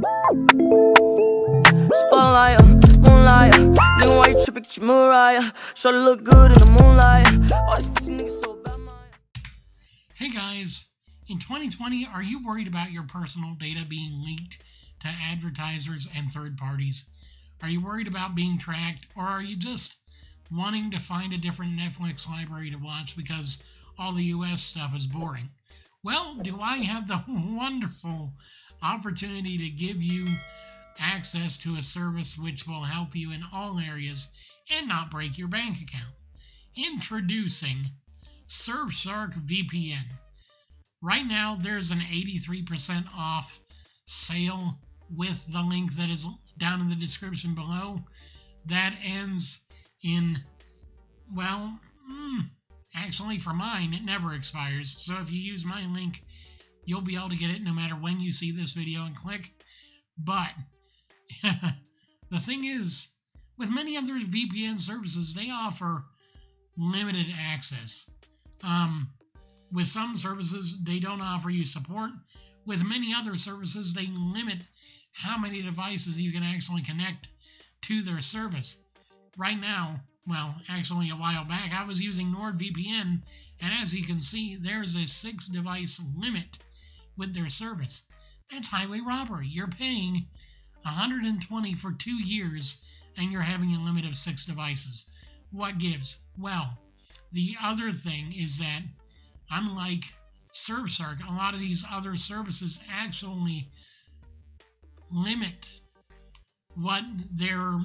Spotlight, moonlight. Nigga, why you tripping, get your Mariah? Shorty look good in the moonlight. All these pussy niggas so bad, man. Hey guys, in 2020, are you worried about your personal data being leaked to advertisers and third parties? Are you worried about being tracked, or are you just wanting to find a different Netflix library to watch because all the US stuff is boring? Well, do I have the wonderful opportunity to give you access to a service which will help you in all areas and not break your bank account. Introducing Surfshark VPN. Right now, there's an 83% off sale with the link that is down in the description below. That ends in, well, actually for mine, it never expires. So if you use my link, you'll be able to get it no matter when you see this video and click. But the thing is, with many other VPN services, they offer limited access. With some services, they don't offer you support. With many other services, they limit how many devices you can actually connect to their service. Right now, well, actually a while back, I was using NordVPN, and as you can see, there's a 6-device limit with their service. That's highway robbery. You're paying $120 for 2 years, and you're having a limit of 6 devices. What gives? Well, the other thing is that, unlike Surfshark, a lot of these other services actually limit what they're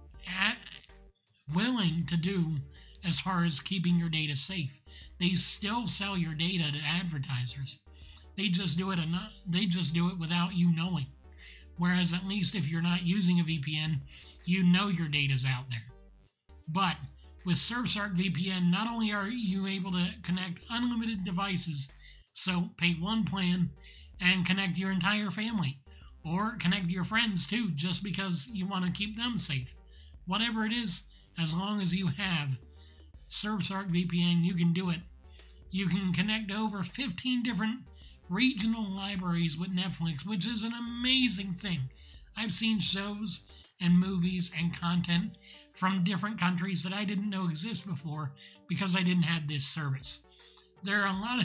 willing to do as far as keeping your data safe. They still sell your data to advertisers. They just do it without you knowing. Whereas at least if you're not using a VPN, you know your data's out there. But with Surfshark VPN, not only are you able to connect unlimited devices, so pay one plan and connect your entire family, or connect your friends too, just because you want to keep them safe. Whatever it is, as long as you have Surfshark VPN, you can do it. You can connect to over 15 different regional libraries with Netflix, which is an amazing thing. I've seen shows and movies and content from different countries that I didn't know exist before because I didn't have this service. There are a lot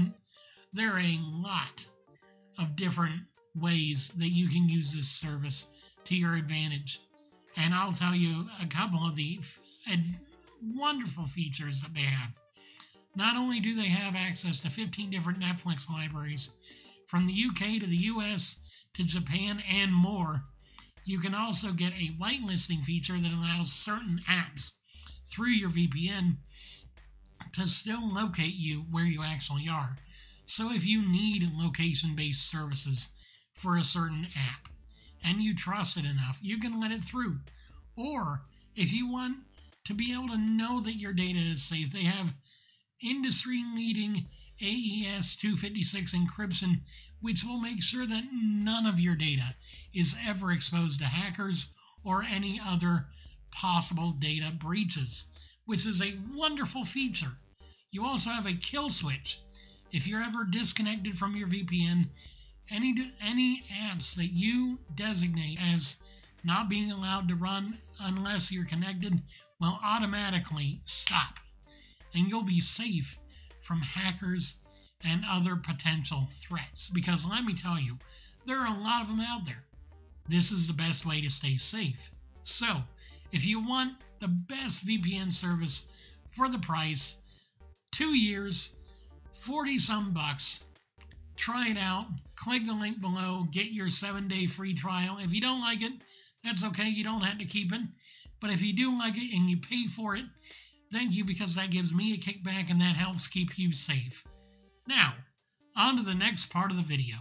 of different ways that you can use this service to your advantage. And I'll tell you a couple of the wonderful features that they have. Not only do they have access to 15 different Netflix libraries, from the UK to the US to Japan and more, you can also get a whitelisting feature that allows certain apps through your VPN to still locate you where you actually are. So if you need location-based services for a certain app and you trust it enough, you can let it through. Or if you want to be able to know that your data is safe, they have industry-leading AES 256 encryption, which will make sure that none of your data is ever exposed to hackers or any other possible data breaches, which is a wonderful feature. You also have a kill switch. If you're ever disconnected from your VPN, any apps that you designate as not being allowed to run unless you're connected will automatically stop. And you'll be safe from hackers and other potential threats. Because let me tell you, there are a lot of them out there. This is the best way to stay safe. So, if you want the best VPN service for the price, 2 years, 40-some bucks, try it out. Click the link below, get your 7-day free trial. If you don't like it, that's okay, you don't have to keep it. But if you do like it and you pay for it, thank you, because that gives me a kickback and that helps keep you safe. Now, on to the next part of the video.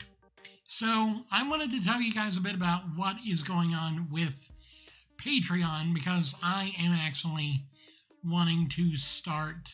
So, I wanted to tell you guys a bit about what is going on with Patreon, because I am actually wanting to start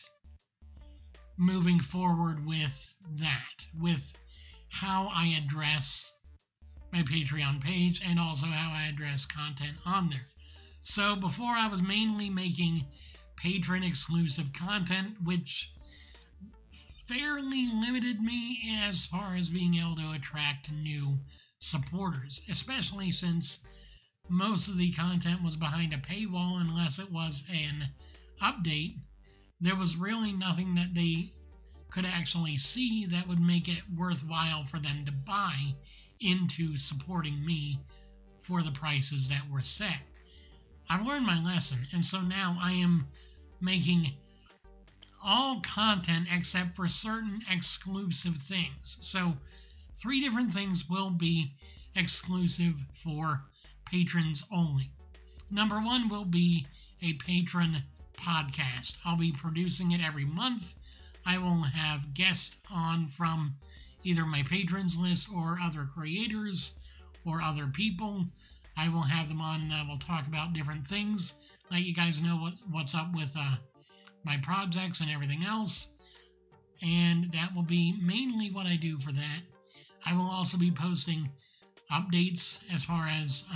moving forward with that, with how I address my Patreon page and also how I address content on there. So, before I was mainly making patron exclusive content, which fairly limited me as far as being able to attract new supporters, especially since most of the content was behind a paywall unless it was an update. There was really nothing that they could actually see that would make it worthwhile for them to buy into supporting me for the prices that were set. I've learned my lesson, and so now I am making all content except for certain exclusive things. So 3 different things will be exclusive for patrons only. Number 1 will be a patron podcast. I'll be producing it every month. I will have guests on from either my patrons list or other creators or other people. I will have them on and I will talk about different things, let you guys know what's up with my projects and everything else. And that will be mainly what I do for that. I will also be posting updates as far as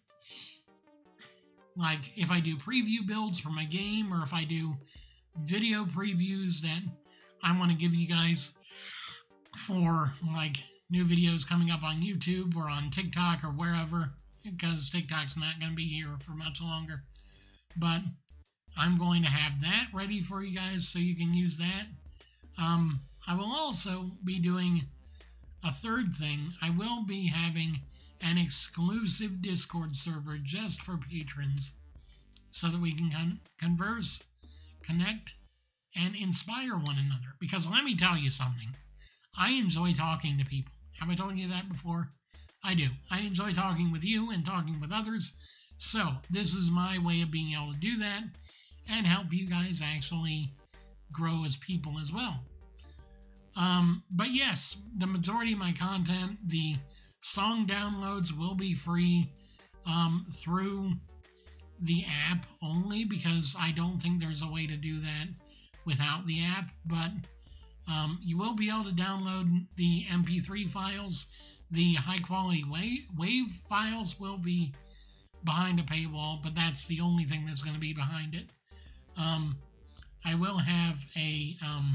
like if I do preview builds for my game, or if I do video previews that I want to give you guys for like new videos coming up on YouTube or on TikTok or wherever, because TikTok's not going to be here for much longer. But I'm going to have that ready for you guys so you can use that. I will also be doing a third thing. I will be having an exclusive Discord server just for patrons so that we can converse, connect, and inspire one another. Because let me tell you something. I enjoy talking to people. Have I told you that before? I do. I enjoy talking with you and talking with others. So this is my way of being able to do that and help you guys actually grow as people as well. But yes, the majority of my content, the song downloads will be free through the app only, because I don't think there's a way to do that without the app. But you will be able to download the MP3 files. The high quality WAV files will be behind a paywall, but that's the only thing that's going to be behind it. I will have a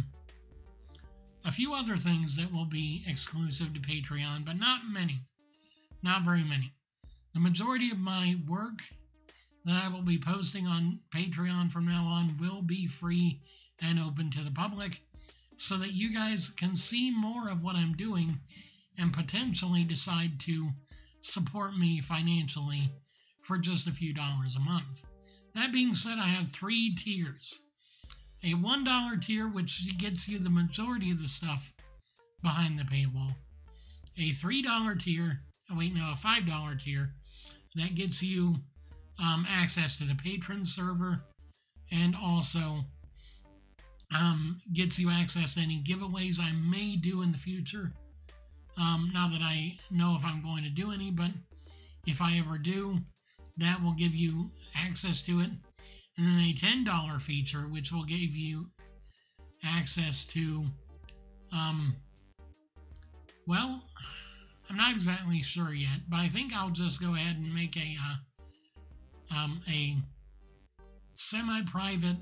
few other things that will be exclusive to Patreon, but not many. Not very many. The majority of my work that I will be posting on Patreon from now on will be free and open to the public, so that you guys can see more of what I'm doing and potentially decide to support me financially for just a few dollars a month. That being said, I have 3 tiers. A $1 tier, which gets you the majority of the stuff behind the paywall. A $3 tier, a $5 tier, that gets you access to the patron server, and also gets you access to any giveaways I may do in the future. Not that I know if I'm going to do any, but if I ever do, that will give you access to it. And then a $10 feature, which will give you access to, well, I'm not exactly sure yet, but I think I'll just go ahead and make a semi-private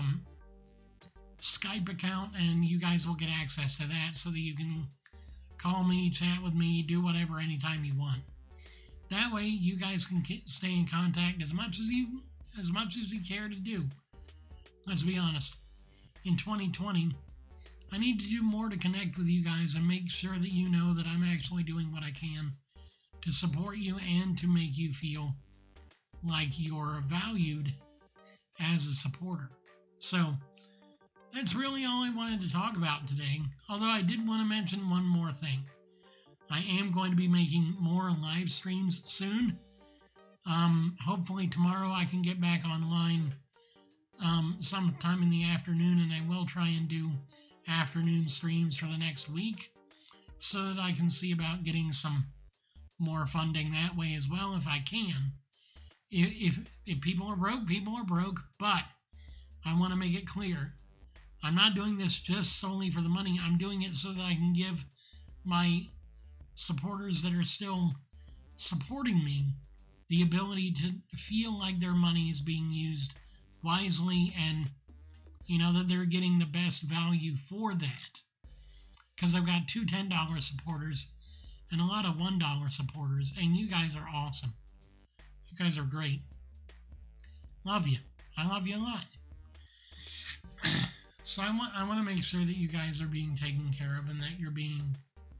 Skype account, and you guys will get access to that so that you can call me, chat with me, do whatever anytime you want. That way, you guys can stay in contact as much as you care to do. Let's be honest. In 2020, I need to do more to connect with you guys and make sure that you know that I'm actually doing what I can to support you and to make you feel like you're valued as a supporter. So, that's really all I wanted to talk about today. Although I did want to mention one more thing. I am going to be making more live streams soon. Hopefully tomorrow I can get back online sometime in the afternoon, and I will try and do afternoon streams for the next week so that I can see about getting some more funding that way as well if I can. If people are broke, people are broke, but I want to make it clear. I'm not doing this just solely for the money. I'm doing it so that I can give my supporters that are still supporting me the ability to feel like their money is being used wisely, and that they're getting the best value for that. Because I've got 2 $10 supporters, and a lot of $1 supporters, and you guys are awesome. You guys are great. Love you. I love you a lot. So I want to make sure that you guys are being taken care of and that you're being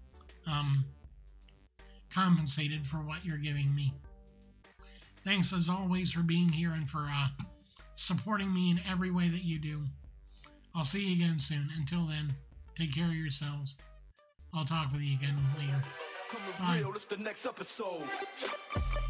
compensated for what you're giving me. Thanks as always for being here and for supporting me in every way that you do. I'll see you again soon. Until then, take care of yourselves. I'll talk with you again later. Bye. Real, this the next episode.